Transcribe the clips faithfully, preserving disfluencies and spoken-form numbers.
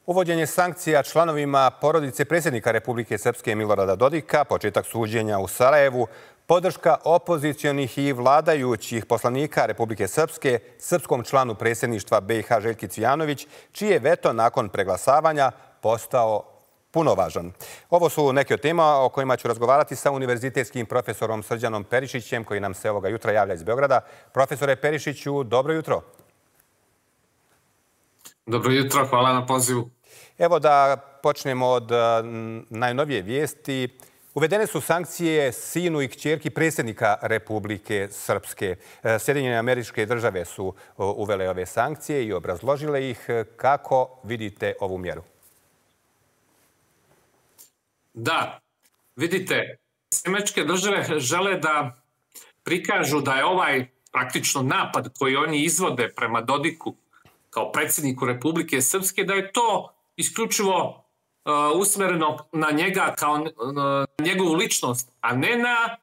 Uvođenje sankcija članovima porodice predsjednika Republike Srpske Milorada Dodika, početak suđenja u Sarajevu, podrška opozicionih i vladajućih poslanika Republike Srpske srpskom članu predsjedništva B i H Željki Cvijanović, čiji je veto nakon preglasavanja postao punovažan. Ovo su neke od tema o kojima ću razgovarati sa univerzitetskim profesorom Srđanom Perišićem, koji nam se ovoga jutra javlja iz Beograda. Profesore Perišiću, dobro jutro. Dobro jutro, hvala na pozivu. Evo da počnemo od najnovije vijesti. Uvedene su sankcije sinu i kćerki predsjednika Republike Srpske. Sjedinjene Američke Države su uvele ove sankcije i obrazložile ih. Kako vidite ovu mjeru? Da, vidite, Američke Države žele da prikažu da je ovaj praktično napad koji oni izvode prema Dodiku kao predsjedniku Republike Srpske, da je to isključivo uh, usmjereno na njega kao na njegovu ličnost, a ne na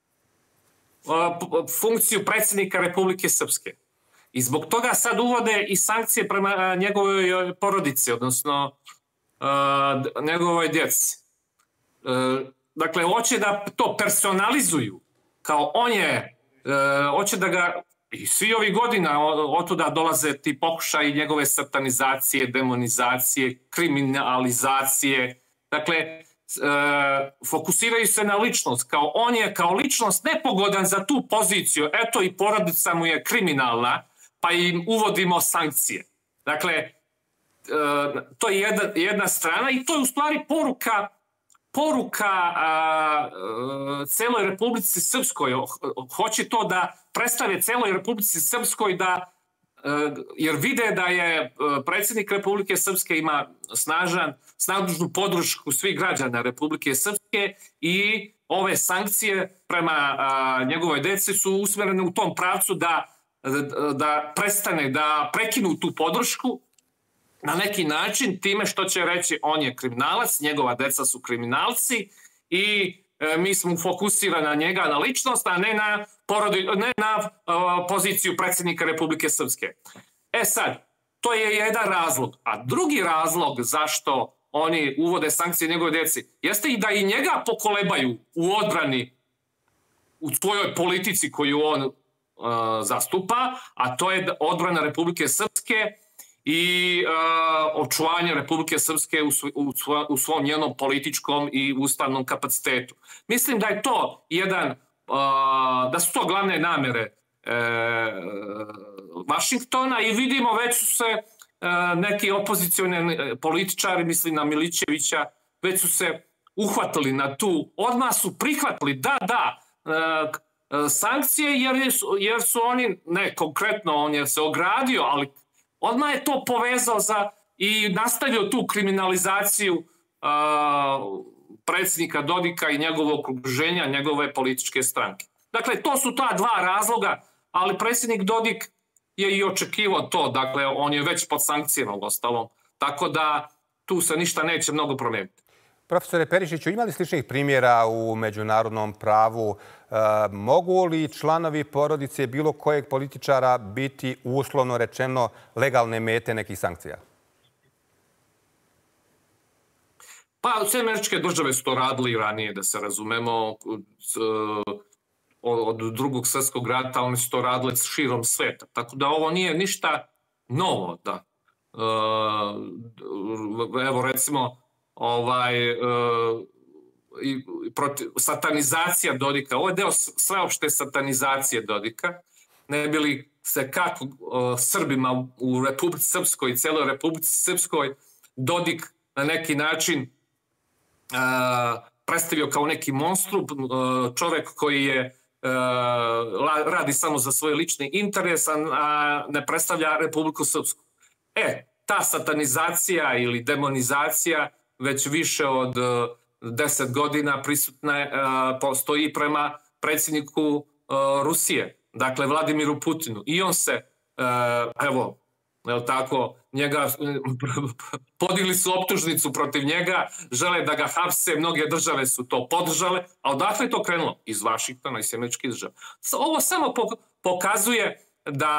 uh, funkciju predsjednika Republike Srpske. I zbog toga sad uvode i sankcije prema njegovoj porodici, odnosno uh, njegovoj djeci. Uh, dakle, hoće da to personalizuju, kao on je, uh, hoće da ga... I svi ovih godina otuda dolaze ti pokušaji njegove satanizacije, demonizacije, kriminalizacije. Dakle, e, fokusiraju se na ličnost. Kao on je kao ličnost nepogodan za tu poziciju. Eto i porodica mu je kriminalna, pa im uvodimo sankcije. Dakle, e, to je jedna, jedna strana i to je u stvari poruka poruka a, a, celoj Republici Srpskoj. Hoće to da predstave celoj Republici Srpskoj da, a, jer vide da je predsjednik Republike Srpske ima snažan, snažnu podršku svih građana Republike Srpske i ove sankcije prema a, njegovoj deci su usmjerene u tom pravcu da, da, da prestane, da prekinu tu podršku na neki način time što će reći on je kriminalac, njegova deca su kriminalci i e, mi smo fokusirani na njega, na ličnost, a ne na, porodi, ne na uh, poziciju predsjednika Republike Srpske. E sad, to je jedan razlog. A drugi razlog zašto oni uvode sankcije njegove djeci jeste i da i njega pokolebaju u odbrani u svojoj politici koju on uh, zastupa, a to je odbrana Republike Srpske i uh, očuvanje Republike Srpske u, svo, u, svo, u svom njenom političkom i ustavnom kapacitetu. Mislim da je to jedan, uh, da su to glavne namere uh, Vašingtona i vidimo već su se uh, neki opozicioni političari, mislim na Milićevića, već su se uhvatili na tu, odmah su prihvatili, da, da, uh, sankcije jer su, jer su oni, ne konkretno on je se ogradio, ali odmah je to povezao za i nastavio tu kriminalizaciju uh, predsjednika Dodika i njegovog okruženja, njegove političke stranke. Dakle, to su ta dva razloga, ali predsjednik Dodik je i očekivao to, dakle, on je već pod sankcijama u ostalom, tako da tu se ništa neće mnogo promijeniti. Profesore Perišiću, ima li sličnih primjera u međunarodnom pravu? E, mogu li članovi porodice bilo kojeg političara biti uslovno rečeno legalne mete nekih sankcija? Pa, sve Američke Države su to radili ranije, da se razumemo, od drugog svjetskog rata, oni su to radili širom sveta. Tako da ovo nije ništa novo. Da. E, evo, recimo, ovaj, uh, i, protiv, satanizacija Dodika. Ovo je deo sveopšte satanizacije Dodika. Ne bi li se kako uh, Srbima u Republici Srpskoj i cijeloj Republici Srpskoj Dodik na neki način uh, predstavio kao neki monstrum, uh, čovjek koji je uh, radi samo za svoj lični interes, a ne predstavlja Republiku Srpsku. E, ta satanizacija ili demonizacija već više od deset godina prisutna je, postoji prema predsjedniku Rusije, dakle Vladimiru Putinu. I on se, evo, je tako, njega, podigli su optužnicu protiv njega, žele da ga hapse, mnoge države su to podržale, a odakle je to krenulo? Iz Vašingtona i Američkih Država. Ovo samo pokazuje da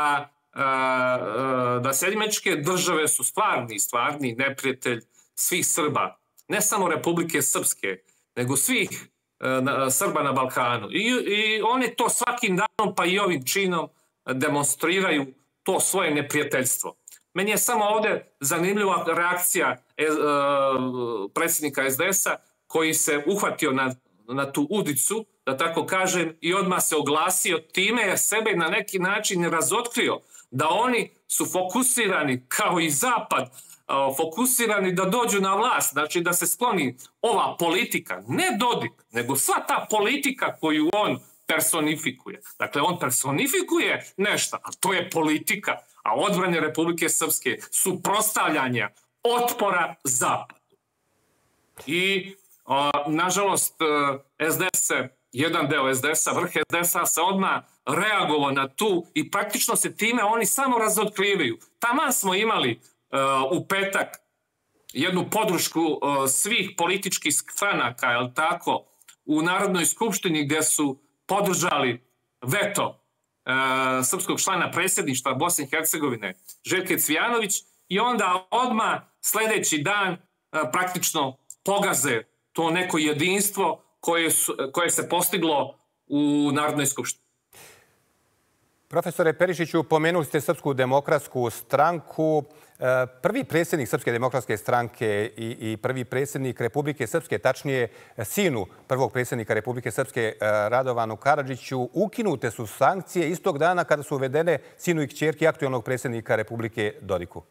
da Sjedinjene Američke Države su stvarni, stvarni neprijatelj svih Srba, ne samo Republike Srpske, nego svih Srba na Balkanu. I, i oni to svakim danom, pa i ovim činom, demonstriraju to svoje neprijateljstvo. Meni je samo ovdje zanimljiva reakcija predsjednika es de es-a koji se uhvatio na, na tu udicu, da tako kažem, i odmah se oglasio, time je sebe na neki način razotkrio da oni su fokusirani, kao i Zapad, fokusirani da dođu na vlast, znači da se skloni ova politika, ne Dodik, nego sva ta politika koju on personifikuje. Dakle, on personifikuje nešto, a to je politika, a odbrane Republike Srpske su prostavljanja otpora Zapadu. I, nažalost, es de es, jedan deo es de es-a, vrh es de es-a se odmah reagovao na tu i praktično se time oni samo razotkrivaju. Taman smo imali u petak jednu podršku svih političkih stranaka, jel tako, u Narodnoj skupštini gdje su podržali veto srpskog člana predsjedništva Bosne i Hercegovine Željke Cvijanović i onda odmah sljedeći dan praktično pogaze to neko jedinstvo koje, su, koje se postiglo u Narodnoj skupštini. Profesore Perišiću, pomenuli ste Srpsku demokratsku stranku. Prvi predsjednik Srpske demokratske stranke i, i prvi predsjednik Republike Srpske, tačnije sinu prvog predsjednika Republike Srpske Radovanu Karadžiću, ukinute su sankcije istog dana kada su uvedene sinu i kćerki aktualnog predsjednika Republike Dodiku.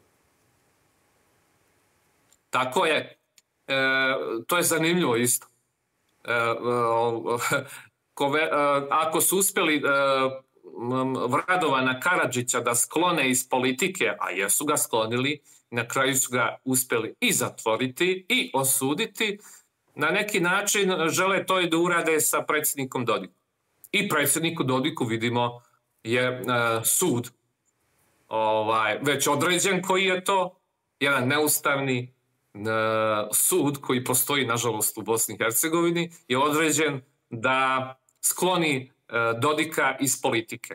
Tako je. E, to je zanimljivo isto. E, kove, e, ako su uspjeli e, Radovana Karadžića da sklone iz politike, a jesu ga sklonili, na kraju su ga uspjeli i zatvoriti i osuditi, na neki način žele to i da urade sa predsjednikom Dodikom. I predsjedniku Dodiku vidimo je e, sud ovaj, već određen koji je to, jedan neustavni sud koji postoji, nažalost, u Bosni i Hercegovini, je određen da skloni Dodika iz politike.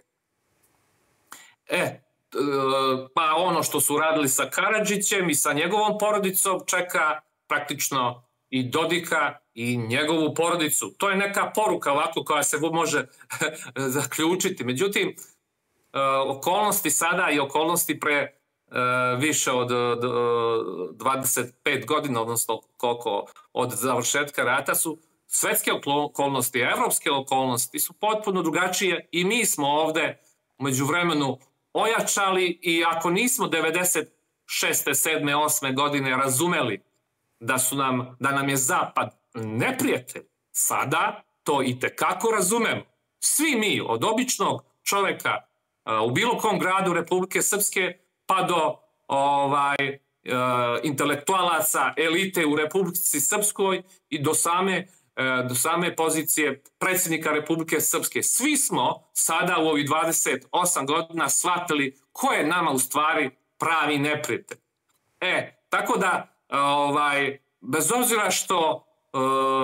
E, pa ono što su radili sa Karadžićem i sa njegovom porodicom čeka praktično i Dodika i njegovu porodicu. To je neka poruka ovako koja se može zaključiti. Međutim, okolnosti sada i okolnosti pre više od dvadeset pet godina, odnosno koliko od završetka rata, su svetske okolnosti, evropske okolnosti su potpuno drugačije i mi smo ovde među vremenu ojačali i ako nismo devedeset šeste, sedme, osme godine razumeli da, su nam, da nam je Zapad neprijatelj, sada to i tekako razumemo. Svi mi, od običnog čoveka u bilo kom gradu Republike Srpske pa do ovaj, e, intelektualaca, elite u Republici Srpskoj i do same, e, do same pozicije predsjednika Republike Srpske. Svi smo sada u ovih dvadeset osam godina shvatili ko je nama u stvari pravi neprijatelj. E, tako da, ovaj, bez obzira što e,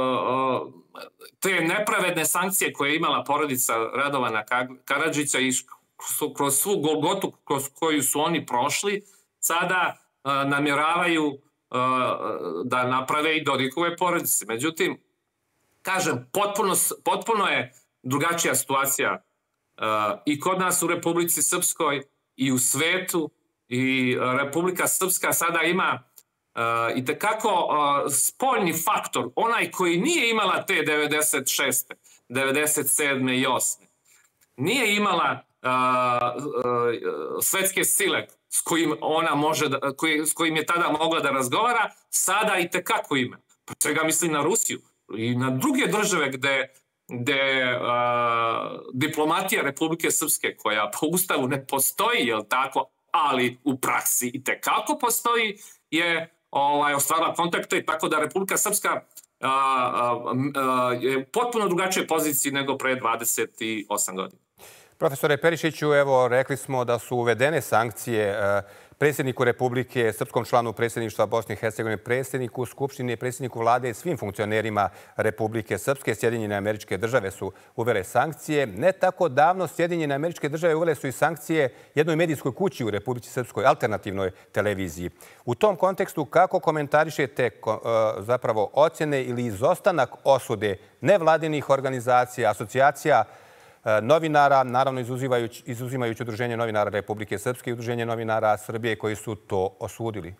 te nepravedne sankcije koje je imala porodica Radovana Karadžića i kroz svu golgotu kroz koju su oni prošli, sada uh, namjeravaju uh, da naprave i Dodikove porodice. Međutim, kažem, potpuno, potpuno je drugačija situacija uh, i kod nas u Republici Srpskoj i u svetu, i Republika Srpska sada ima uh, i tekako uh, spoljni faktor, onaj koji nije imala te devedeset šeste, devedeset sedme i osme. Nije imala Uh, uh, svetske sile s kojim ona može da, koji, s kojim je tada mogla da razgovara, sada i tekako ima. Pa čega misli na Rusiju i na druge države gde, gde uh, diplomatija Republike Srpske, koja po ustavu ne postoji, jel tako, ali u praksi i tekako postoji, je ovaj, ostvarila kontakte i tako da Republika Srpska uh, uh, uh, je potpuno drugačije poziciji nego pre dvadeset osam godina. Profesore Perišiću, evo, rekli smo da su uvedene sankcije predsjedniku Republike, srpskom članu predsjedništva Bosne i Hercegovine, predsjedniku Skupštine, predsjedniku vlade i svim funkcionerima Republike Srpske. Sjedinjene Američke Države su uvele sankcije. Ne tako davno Sjedinjene Američke Države uvele su i sankcije jednoj medijskoj kući u Republici Srpskoj, alternativnoj televiziji. U tom kontekstu kako komentarišete zapravo ocjene ili izostanak osude nevladinih organizacija, asocijacija novinara, naravno izuzimajući Udruženje novinara Republike Srpske i Udruženje novinara Srbije koji su to osudili?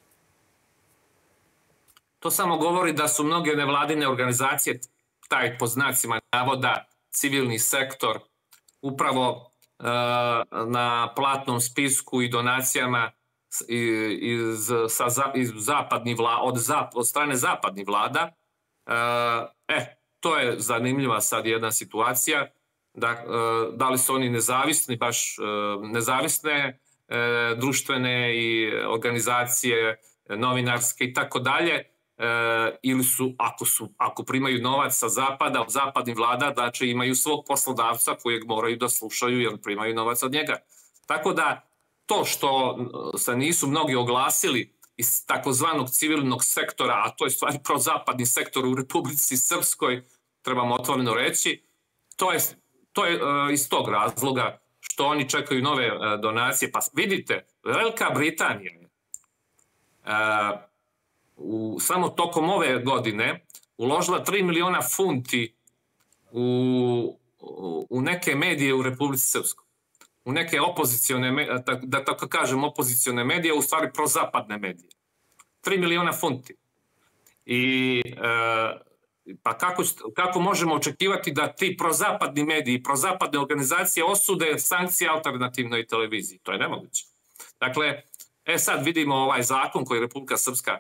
To samo govori da su mnoge nevladine organizacije, taj po znacima navoda civilni sektor, upravo na platnom spisku i donacijama iz, sa, iz zapadnih vlada, od, zap, od strane zapadnih vlada. E, to je zanimljiva sad jedna situacija. Da, da li su oni nezavisni, baš nezavisne društvene i organizacije novinarske i tako dalje, ili su, ako su, ako primaju novac sa zapada, od zapadnih vlada, znači imaju svog poslodavca kojeg moraju da slušaju jer primaju novac od njega. Tako da to što se nisu mnogi oglasili iz takozvanog civilnog sektora, a to je stvari prozapadni sektor u Republici Srpskoj, trebamo otvoreno reći, to je To je uh, iz tog razloga što oni čekaju nove uh, donacije. Pa vidite, Velika Britanija je uh, u, samo tokom ove godine uložila tri miliona funti u, u, u neke medije u Republici Srpskoj. U neke opozicione, da tako kažem, opozicione medije, u stvari prozapadne medije. tri miliona funti. I uh, Pa kako, kako možemo očekivati da ti prozapadni mediji, prozapadne organizacije osude sankcije alternativnoj televiziji? To je nemoguće. Dakle, e sad vidimo ovaj zakon koji Republika Srpska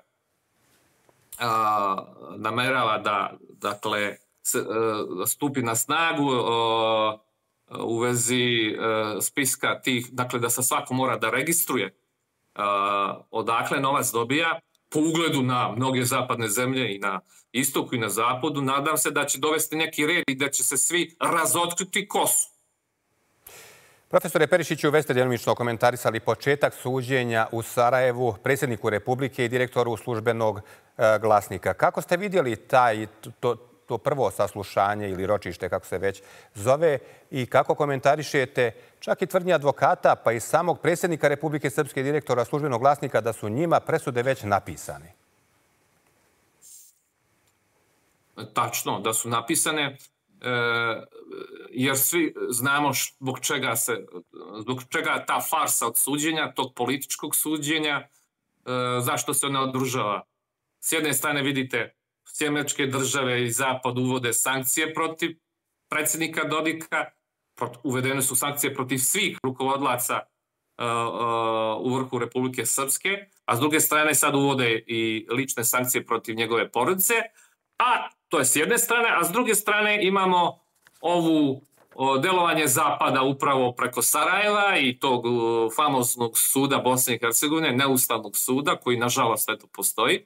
a, namerava da, dakle, s, a, stupi na snagu a, u vezi a, spiska tih, dakle da se svako mora da registruje a, odakle novac dobija, po ugledu na mnoge zapadne zemlje i na istoku i na zapadu. Nadam se da će dovesti neki red i da će se svi razotkriti ko su. Profesore Perišiću, već ste djelomično komentarisali početak suđenja u Sarajevu predsjedniku Republike i direktoru službenog glasnika. Kako ste vidjeli taj, to, to prvo saslušanje ili ročište, kako se već zove, i kako komentarišete čak i tvrdnje advokata, pa i samog predsjednika Republike Srpske i direktora službenog glasnika da su njima presude već napisane? Tačno, da su napisane, jer svi znamo zbog čega se, zbog čega ta farsa od suđenja, tog političkog suđenja, zašto se ona održava. S jedne strane vidite, Američke države i Zapad uvode sankcije protiv predsjednika Dodika, uvedene su sankcije protiv svih rukovodlaca u vrhu Republike Srpske, a s druge strane sad uvode i lične sankcije protiv njegove porodice, a to je s jedne strane, a s druge strane imamo ovu delovanje Zapada upravo preko Sarajeva i tog famoznog suda Bosne i Hercegovine, neustavnog suda, koji nažalost eto postoji.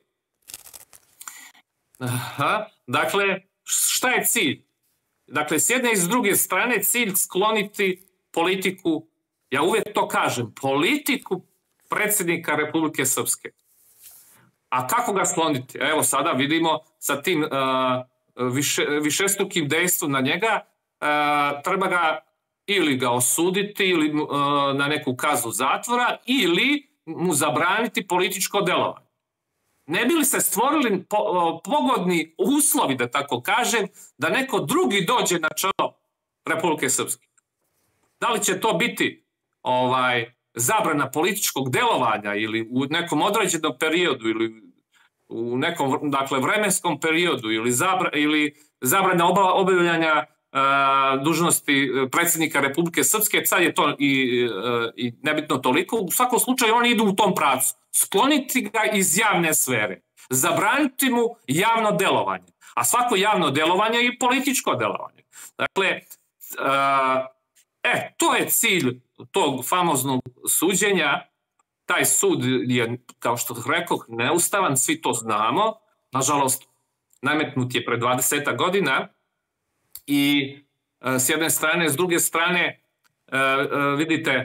Aha. Dakle, šta je cilj? Dakle, s jedne i s druge strane cilj skloniti politiku, ja uvijek to kažem, politiku predsjednika Republike Srpske. A kako ga skloniti? Evo sada vidimo sa tim uh, više, višestrukim dejstvom na njega, uh, treba ga ili ga osuditi ili uh, na neku kaznu zatvora ili mu zabraniti političko delovanje. Ne bi li se stvorili po, uh, pogodni uslovi, da tako kažem, da neko drugi dođe na čelo Republike Srpske? Da li će to biti ovaj, zabrana političkog delovanja ili u nekom određenom periodu ili u nekom dakle, vremenskom periodu ili, zabra, ili zabrana obavljanja uh, dužnosti predsjednika Republike Srpske, sad je to i, uh, i nebitno toliko. U svakom slučaju oni idu u tom pravcu. Skloniti ga iz javne sfere. Zabraniti mu javno delovanje. A svako javno delovanje je i političko delovanje. Dakle, uh, e, to je cilj tog famoznog suđenja. Taj sud je, kao što rekoh, neustavan, svi to znamo. Nažalost, nametnut je pre dvadeset godina i s jedne strane, s druge strane, vidite,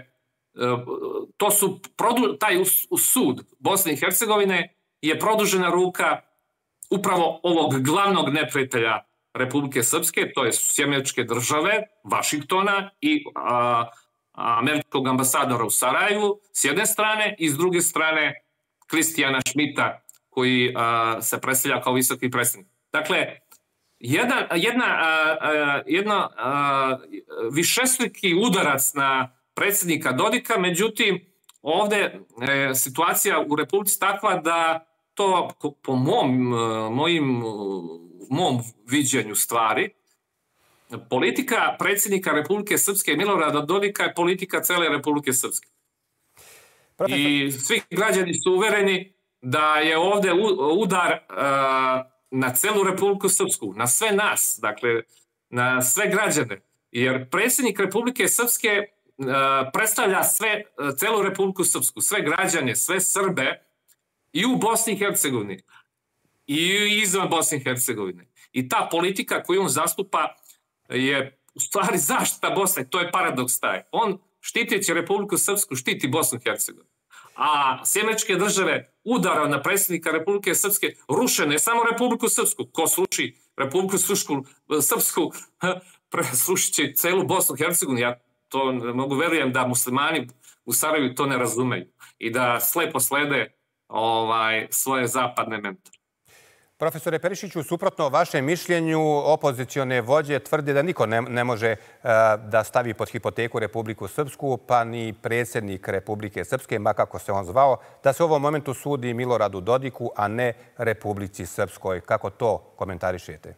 to su, taj sud Bosne i Hercegovine je produžena ruka upravo ovog glavnog neprijatelja Republike Srpske, to je Sjedinjene Države, Vašingtona i a, američkog ambasadora u Sarajevu s jedne strane i s druge strane Kristijana Šmita koji a, se predstavlja kao visoki predstavnik. Dakle, jedna, jedna, a, a, jedna a, višestruki udarac na predsjednika Dodika, međutim, ovdje je situacija u Republici takva da to po mom, mojim, mom viđenju stvari, politika predsjednika Republike Srpske Milorada Dodika je politika cele Republike Srpske. Profesor. I svi građani su uvereni da je ovdje udar na celu Republiku Srpsku, na sve nas, dakle, na sve građane. Jer predsjednik Republike Srpske predstavlja sve, celu Republiku Srpsku, sve građane, sve Srbe i u Bosni i Hercegovini i izvan Bosne i Hercegovine. I ta politika koju on zastupa je u stvari zaštita Bosne, to je paradoks taj. On štiteći Republiku Srpsku štiti Bosnu i Hercegovinu. A Sjedinjene Države udara na predsjednika Republike Srpske ruše ne samo Republiku Srpsku, ko sruši Republiku Srpsku, Srpsku srušit će celu Bosnu i Hercegovinu. Ja to mogu verujem da muslimani u Sarajevu to ne razumeju i da slepo slede ovaj, svoje zapadne mentore. Profesore Perišiću, suprotno vašem mišljenju, opozicione vođe tvrde da niko ne, ne može uh, da stavi pod hipoteku Republiku Srpsku, pa ni predsjednik Republike Srpske, ma kako se on zvao, da se u ovom momentu sudi Miloradu Dodiku, a ne Republici Srpskoj. Kako to komentarišete?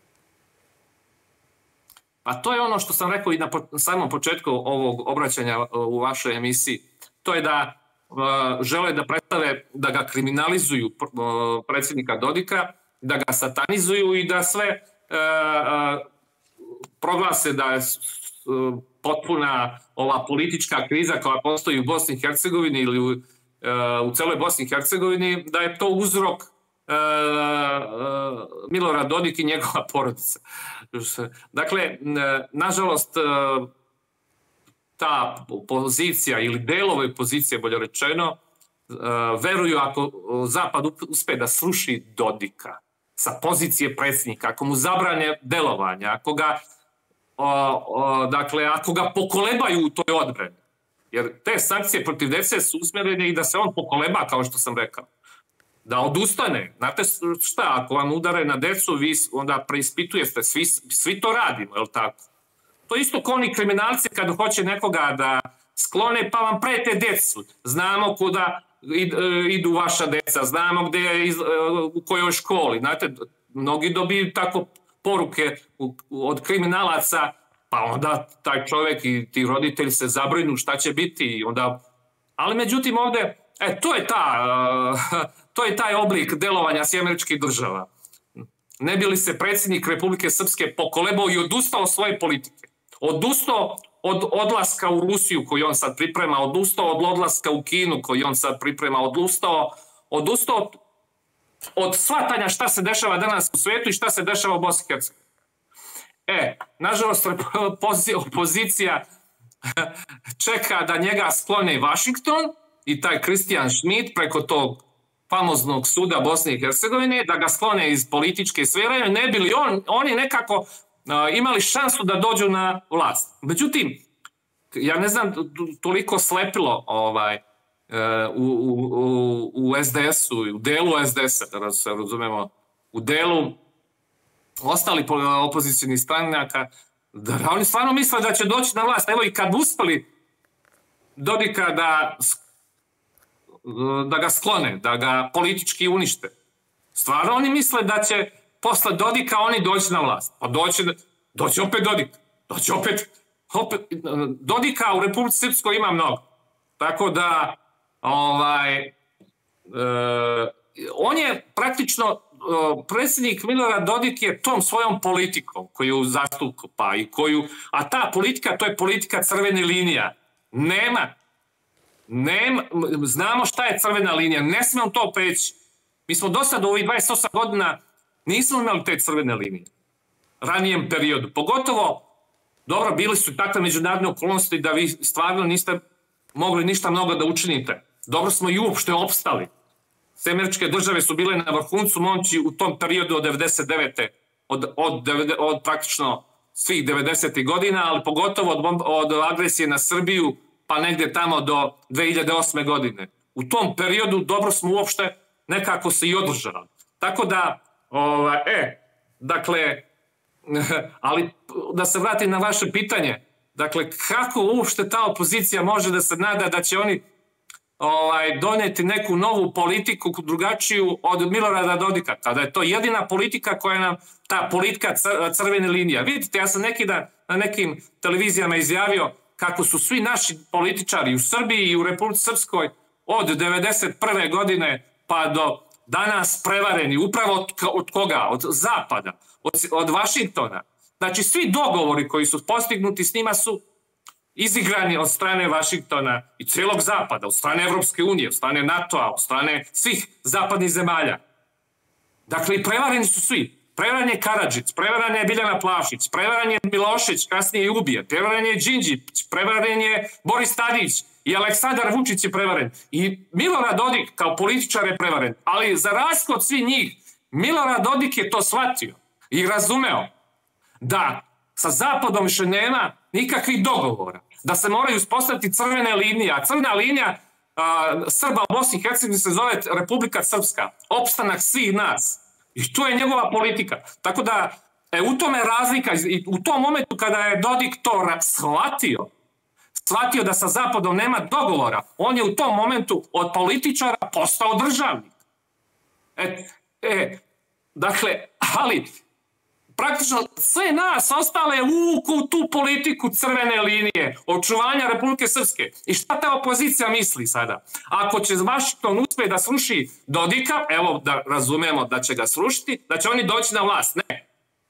Pa to je ono što sam rekao i na samom početku ovog obraćanja u vašoj emisiji. To je da uh, žele da predstave, da ga kriminalizuju uh, predsjednika Dodika, da ga satanizuju i da sve uh, uh, proglase da je uh, potpuna ova politička kriza koja postoji u Bosni i Hercegovini ili u, uh, u celoj Bosni i Hercegovini, da je to uzrok Uh, uh, Milorad Dodik i njegova porodica. Dakle, nažalost, uh, ta pozicija ili delove pozicije, bolje rečeno, uh, veruju ako Zapad uspe da sruši Dodika sa pozicije predsjednika, ako mu zabrane delovanja, ako ga, uh, uh, dakle, ako ga pokolebaju u toj odbrani. Jer te sankcije protiv dece su usmjerene i da se on pokoleba, kao što sam rekao. Da odustane. Znate šta, ako vam udare na decu, vi onda preispitujete, svi, svi to radimo, je li tako? To isto kao oni kriminalci kad hoće nekoga da sklone, pa vam prete decu. Znamo kuda idu vaša deca, znamo gde je, u kojoj školi. Znate, mnogi dobiju tako poruke od kriminalaca, pa onda taj čovjek i ti roditelji se zabrinu šta će biti. I onda... Ali međutim ovdje, e, to je ta... Uh, To je taj oblik delovanja Sjedinjenih Država. Ne bi li se predsjednik Republike Srpske pokolebao i odustao svoje politike? Odustao od odlaska u Rusiju koju on sad priprema, odustao od odlaska u Kinu koju on sad priprema, odustao, odustao od shvatanja šta se dešava danas u svijetu i šta se dešava u Bosni i Hercegovini. E, nažalost, opozicija čeka da njega sklone Vašington i taj Kristijan Šmit preko tog famoznog suda Bosne i Hercegovine, da ga sklone iz političke sfere, ne bi li on, oni nekako uh, imali šansu da dođu na vlast. Međutim, ja ne znam, toliko slepilo ovaj, uh, u, u, u es de esu, u delu es de esa, da se razumemo, u delu ostali opozicijnih stranaka, da oni stvarno misle da će doći na vlast. Evo i kad uspeli Dodika da da ga sklone, da ga politički unište. Stvarno oni misle da će posle Dodika oni doći na vlast. Pa doći, doći opet Dodik. Doći opet, opet. Dodika u Republici Srpskoj ima mnogo. Tako da ovaj, e, on je praktično, e, predsjednik Milorad Dodik je tom svojom politikom koju zastupa i koju, a ta politika, to je politika crvene linija. Nema Nema, znamo šta je crvena linija, ne smemo to preći. Mi smo do sada u ovih dvadeset osam godina nismo imali te crvene linije. Ranijem periodu. Pogotovo, dobro, bili su takve međunarodne okolnosti da vi stvarno niste mogli ništa mnogo da učinite. Dobro smo i uopšte opstali. Sve američke države su bile na vrhuncu moći u tom periodu od devedeset devete. Od, od, od praktično svih devedesetih godina, ali pogotovo od, od agresije na Srbiju, pa negdje tamo do dve hiljade osme. godine. U tom periodu dobro smo uopšte nekako se i održali. Tako da, ova, e, dakle, ali da se vratim na vaše pitanje, dakle, kako uopšte ta opozicija može da se nada da će oni ovaj, doneti neku novu politiku drugačiju od Milorada Dodika, kada je to jedina politika koja nam, ta politika crvene linija. Vidite, ja sam neki dan na nekim televizijama izjavio kako su svi naši političari u Srbiji i u Republici Srpskoj od devedeset prve. godine pa do danas prevareni. Upravo od, od koga? Od Zapada, od, od Vašingtona. Znači, svi dogovori koji su postignuti s njima su izigrani od strane Vašingtona i cijelog Zapada, od strane Evropske unije, od strane NATO-a, od strane svih zapadnih zemalja. Dakle, prevareni su svi. Prevaren je Karadžić, prevaren je Biljana Plavšić, prevaren je Milošević, kasnije i ubije, prevaren je Đinđić, prevaren je Boris Tadić i Aleksandar Vučić je prevaren. I Milorad Dodik kao političar je prevaren. Ali za razliku od svih njih, Milorad Dodik je to shvatio i razumeo da sa Zapadom više nema nikakvih dogovora, da se moraju uspostaviti crvene linije, a crvena linija a, Srba u Bosni i Hercegovini se zove Republika Srpska, opstanak svih nas. I to je njegova politika. Tako da, e, u tome razlika, i u tom momentu kada je Dodik to shvatio, shvatio da sa Zapadom nema dogovora, on je u tom momentu od političara postao državnik. E, e, dakle, ali praktično sve nas ostale vuku tu politiku crvene linije, očuvanja Republike Srpske. I šta ta opozicija misli sada? Ako će Vašington uspije da sruši Dodika, evo da razumemo da će ga srušiti, da će oni doći na vlast. Ne.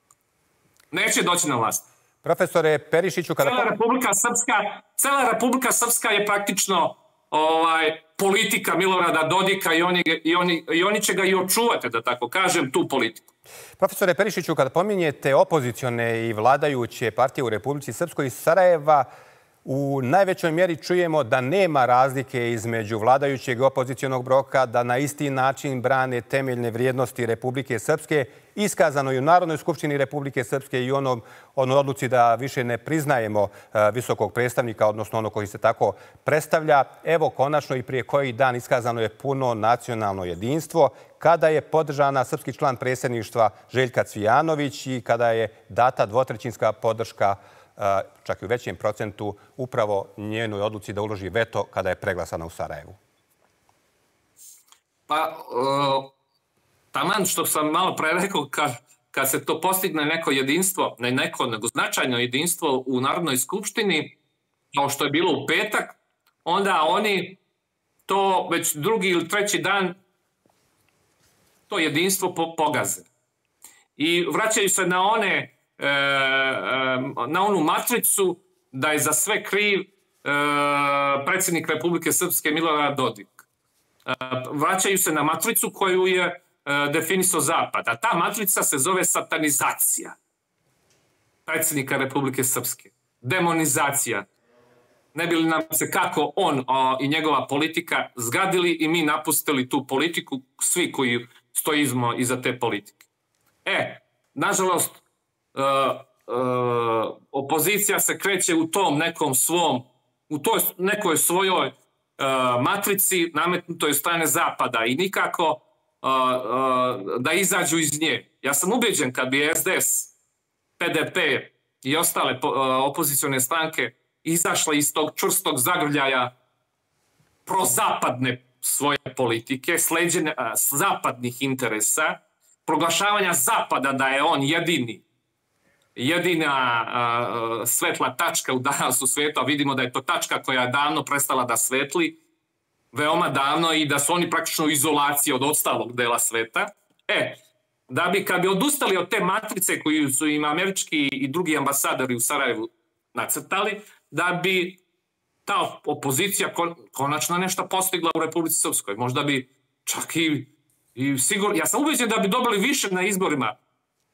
Neće doći na vlast. Profesore Perišiću, kada... Cela Republika Srpska, cela Republika Srpska je praktično ovaj, politika Milorada Dodika i oni, i, oni, i oni će ga i očuvati, da tako kažem, tu politiku. Profesore Perišiću, kada pominjete opozicione i vladajuće partije u Republici Srpskoj iz Sarajeva, u najvećoj mjeri čujemo da nema razlike između vladajućeg i opozicionog bloka, da na isti način brane temeljne vrijednosti Republike Srpske, iskazano i u Narodnoj skupštini Republike Srpske i onom, onoj odluci da više ne priznajemo visokog predstavnika, odnosno ono koji se tako predstavlja. Evo, konačno i prije koji dan iskazano je puno nacionalno jedinstvo, kada je podržana srpski član predsjedništva Željka Cvijanović i kada je data dvotrećinska podrška čak i u većem procentu, upravo njenoj odluci da uloži veto kada je preglasana u Sarajevu? Pa, taman što sam malo pre rekao, kad, kad se to postigne neko jedinstvo, ne neko, nego značajno jedinstvo u Narodnoj skupštini, kao što je bilo u petak, onda oni to već drugi ili treći dan to jedinstvo pogaze. I vraćaju se na one na onu matricu da je za sve kriv predsjednik Republike Srpske Milorad Dodik. Vraćaju se na matricu koju je definisao Zapad, a ta matrica se zove satanizacija predsjednika Republike Srpske. Demonizacija. Ne bi li nam se kako on i njegova politika zgadili i mi napustili tu politiku, svi koji stojimo iza te politike. E, nažalost, Uh, uh, opozicija se kreće u tom nekom svom, u toj nekoj svojoj uh, matrici nametnutoj od strane Zapada i nikako uh, uh, da izađu iz nje. Ja sam ubeđen kad bi S D S, P D P i ostale uh, opozicione stranke izašle iz tog čvrstog zagrljaja prozapadne svoje politike, sleđene uh, zapadnih interesa, proglašavanja Zapada da je on jedini jedina uh, svetla tačka u danas u svijetu, a vidimo da je to tačka koja je davno prestala da svetli, veoma davno, i da su oni praktično u izolaciji od ostalog dela sveta. E, da bi kad bi odustali od te matrice koju su im američki i drugi ambasadori u Sarajevu nacrtali, da bi ta opozicija kon, konačno nešto postigla u Republici Srpskoj. Možda bi čak i, i sigurno, ja sam ubeđen da bi dobili više na izborima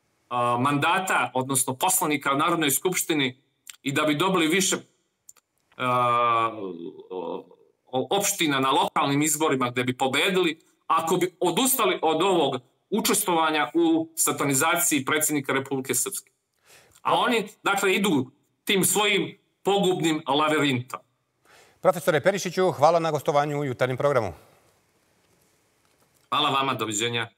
mandata, odnosno poslanika u Narodnoj skupštini i da bi dobili više opština na lokalnim izborima gde bi pobedili, ako bi odustali od ovog učestvovanja u satanizaciji predsjednika Republike Srpske. A oni, dakle, idu tim svojim pogubnim lavirintom. Profesore Perišiću, hvala na gostovanju u jutarnjem programu. Hvala vama, doviđenja.